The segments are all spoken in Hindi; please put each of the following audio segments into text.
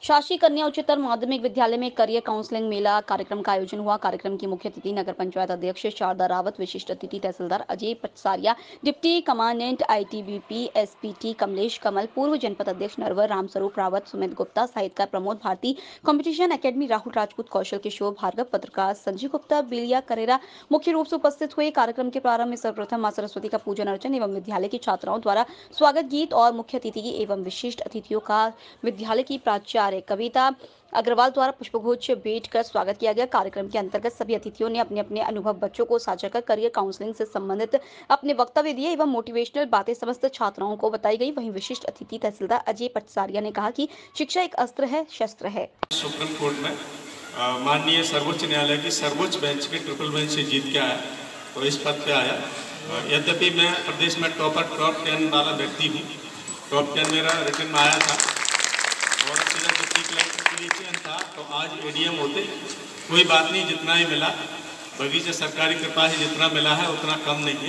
शासकीय कन्या उच्चतर माध्यमिक विद्यालय में करियर काउंसलिंग मेला कार्यक्रम का आयोजन हुआ। कार्यक्रम की मुख्य अतिथि नगर पंचायत अध्यक्ष शारदा रावत, विशिष्ट अतिथि तहसीलदार Ajay Patsariya, deputy commandant ITBP SPT Kamlesh Kamal, पूर्व जनपद अध्यक्ष नरवर रामस्वरूप रावत, सुमित गुप्ता, साहित्यकार प्रमोद भारती, कंपटीशन एकेडमी राहुल राजपूत, कौशल किशोर भार्गव, पत्रकार संजय गुप्ता, बिलिया करेरा मुख्य रूप से उपस्थित हुए। कार्यक्रम के प्रारंभ में सर्वप्रथम मां सरस्वती का पूजन अर्चन एवं विद्यालय की छात्राओं द्वारा स्वागत गीत और मुख्य अतिथि एवं विशिष्ट अतिथियों का विद्यालय की प्राचार्य कविता अग्रवाल द्वारा पुष्पगुच्छ भेंट कर स्वागत किया गया। कार्यक्रम के अंतर्गत सभी अतिथियों ने अपने अपने अनुभव बच्चों को साझा कर करियर काउंसलिंग से संबंधित अपने वक्तव्य दिए एवं मोटिवेशनल बातें समस्त छात्राओं को बताई गई। वहीं विशिष्ट अतिथि तहसीलदार अजय पटसारिया ने कहा कि शिक्षा एक अस्त्र है, शस्त्र है। सुप्रीम कोर्ट में माननीय सर्वोच्च न्यायालय की सर्वोच्च बेंच के ट्रिपल बेंच से जीत के आया, तो इस पद पे आया। यद्यपि मैं प्रदेश में टॉप 10 वाला व्यक्ति हूँ, टॉप 10 मेरा रिटर्न में आया था और सीधा डिप्टी कलेक्टर के लिए चयन था, तो आज एडीएम होते। कोई बात नहीं, जितना ही मिला बगीचे सरकारी कृपा है, जितना मिला है उतना कम नहीं है।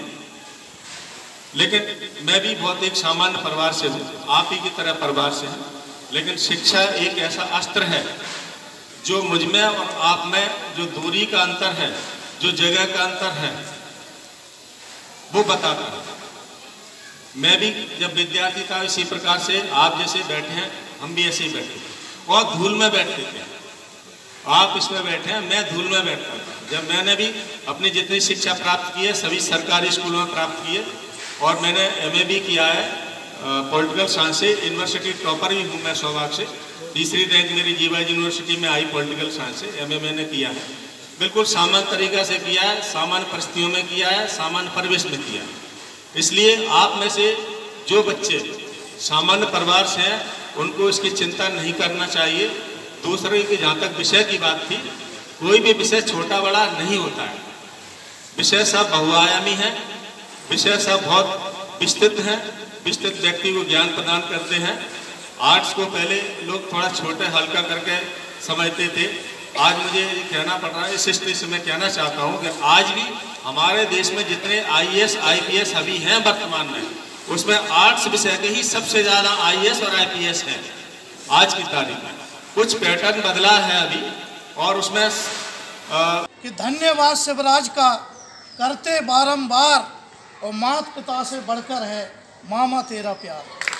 लेकिन मैं भी बहुत एक सामान्य परिवार से हूँ, आप ही की तरह परिवार से हूँ। लेकिन शिक्षा एक ऐसा अस्त्र है जो मुझ में और आप में जो दूरी का अंतर है, जो जगह का अंतर है, वो बताता है। मैं भी जब विद्यार्थी था इसी प्रकार से आप जैसे बैठे हैं, हम भी ऐसे ही बैठे थे और धूल में बैठते थे। आप इसमें बैठे हैं, मैं धूल में बैठता था। जब मैंने भी अपनी जितनी शिक्षा प्राप्त की है सभी सरकारी स्कूलों में प्राप्त की है और मैंने एमए भी किया है पॉलिटिकल साइंस से। यूनिवर्सिटी टॉपर भी हूँ मैं सौभाग्य से, तीसरी रैंक मेरी जीवा यूनिवर्सिटी में आई पॉलिटिकल साइंस से। एमए मैंने किया है, बिल्कुल सामान्य तरीका से किया है, सामान्य परिस्थितियों में किया है, सामान्य परिवेश में किया है। इसलिए आप में से जो बच्चे सामान्य परिवार से हैं उनको इसकी चिंता नहीं करना चाहिए। दूसरे की जहाँ तक विषय की बात थी, कोई भी विषय छोटा बड़ा नहीं होता है। विषय सब बहुआयामी है, विषय सब बहुत विस्तृत हैं, विस्तृत व्यक्ति को ज्ञान प्रदान करते हैं। आर्ट्स को पहले लोग थोड़ा छोटे हल्का करके समझते थे, आज मुझे ये कहना पड़ रहा है, इस स्थिति से मैं कहना चाहता हूँ कि आज भी हमारे देश में जितने आईएएस आईपीएस अभी हैं वर्तमान में, उसमें आर्ट्स विषय के ही सबसे ज़्यादा आईएएस और आईपीएस हैं आज की तारीख में। कुछ पैटर्न बदला है अभी और उसमें कि धन्यवाद शिवराज का करते बारंबार और माता पिता से बढ़कर है मामा तेरा प्यार।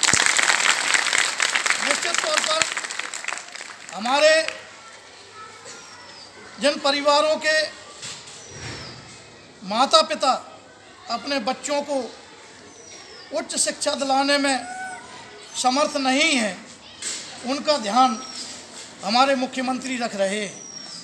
निश्चित तौर पर हमारे जिन परिवारों के माता पिता अपने बच्चों को उच्च शिक्षा दिलाने में समर्थ नहीं हैं, उनका ध्यान हमारे मुख्यमंत्री रख रहे हैं।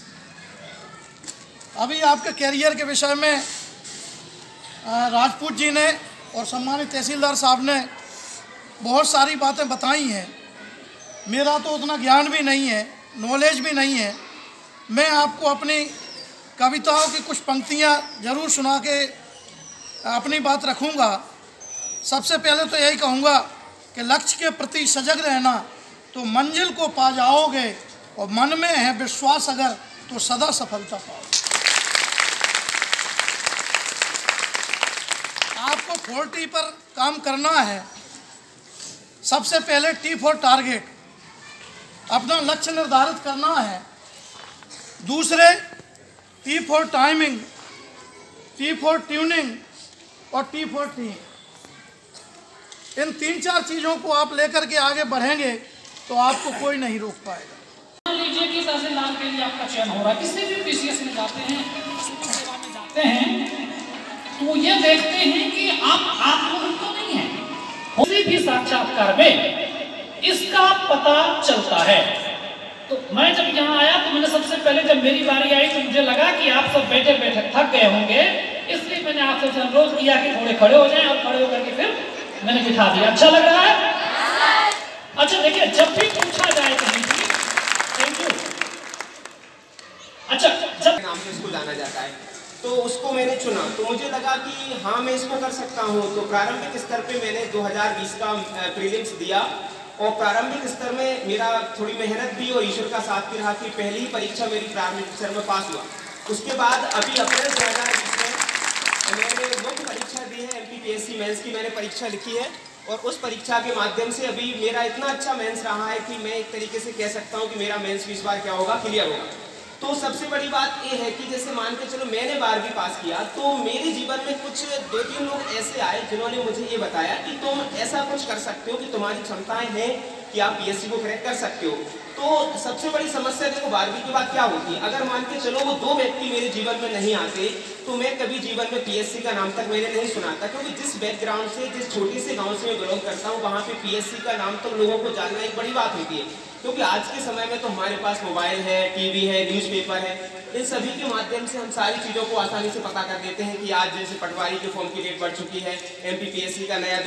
अभी आपके कैरियर के विषय में राजपूत जी ने और सम्मानित तहसीलदार साहब ने बहुत सारी बातें बताई हैं। मेरा तो उतना ज्ञान भी नहीं है, नॉलेज भी नहीं है। मैं आपको अपनी कविताओं की कुछ पंक्तियां ज़रूर सुना के अपनी बात रखूंगा। सबसे पहले तो यही कहूँगा कि लक्ष्य के प्रति सजग रहना तो मंजिल को पा जाओगे और मन में है विश्वास अगर तो सदा सफलता पाओगे। आपको 40 पर काम करना है। सबसे पहले T फॉर टारगेट, अपना लक्ष्य निर्धारित करना है। दूसरे T for timing, T for tuning और T फॉर टीम। इन 3-4 चीज़ों को आप लेकर के आगे बढ़ेंगे तो आपको कोई नहीं रोक पाएगा। मान लीजिए कि तहसीलदार के लिए आपका चयन हो रहा है, किसी भी पीसीएस में जाते हैं, सेवा में जाते हैं, तो ये देखते हैं कि आप आत्मनिर्भर तो नहीं है। किसी भी साक्षात्कार में इसका पता चलता है। तो मैं जब यहाँ आया तो मैंने सबसे पहले जब मेरी बारी आई तो मुझे लगा कि आप सब बैठे बैठे थक गए होंगे, इसलिए मैंने आपसे अनुरोध किया कि थोड़े खड़े हो जाएं और खड़े होकर के फिर मैंने बिठा दिया। अच्छा लग रहा है? अच्छा देखिए, जब भी पूछा जाए कहीं भी, थैंक यू। अच्छा, जब नाम से इसको जाना जाता है तो उसको मैंने चुना, तो मुझे लगा कि हाँ मैं इसको कर सकता हूँ। तो प्रारंभिक स्तर पे मैंने 2020 का प्रीलिम्स दिया और प्रारंभिक स्तर में मेरा थोड़ी मेहनत भी और ईश्वर का साथ भी रहा कि पहली ही परीक्षा मेरी प्रारंभिक स्तर में पास हुआ। उसके बाद अभी अप्रैल 2020 में मैंने मुख्य परीक्षा दी है, एमपीपीएससी मेंस की मैंने परीक्षा लिखी है और उस परीक्षा के माध्यम से अभी मेरा इतना अच्छा मेंस रहा है कि मैं एक तरीके से कह सकता हूँ कि मेरा मेंस इस बार क्या होगा, क्लियर होगा। तो सबसे बड़ी बात ये है कि जैसे मान के चलो मैंने 12वीं पास किया, तो मेरे जीवन में कुछ 2-3 लोग ऐसे आए जिन्होंने मुझे ये बताया कि तुम ऐसा कुछ कर सकते हो कि तुम्हारी क्षमताएं हैं कि आप पीएससी को क्रैक कर सकते हो। तो सबसे बड़ी समस्या देखो 12वीं के बाद क्या होती है, अगर मान के चलो वो 2 व्यक्ति मेरे जीवन में नहीं आते तो मैं कभी जीवन में पीएससी का नाम तक मैंने नहीं सुना था, क्योंकि जिस बैकग्राउंड से, जिस छोटे से गांव से मैं बिलोंग करता हूँ, वहाँ पे पीएससी का नाम तो लोगों को जानना एक बड़ी बात होती है। क्योंकि आज के समय में तो हमारे पास मोबाइल है, टीवी है, न्यूज़पेपर है, इन सभी के माध्यम से हम सारी चीज़ों को आसानी से पता कर देते हैं कि आज जैसे पटवारी के फॉर्म की डेट बढ़ चुकी है, एमपीपीएससी का नया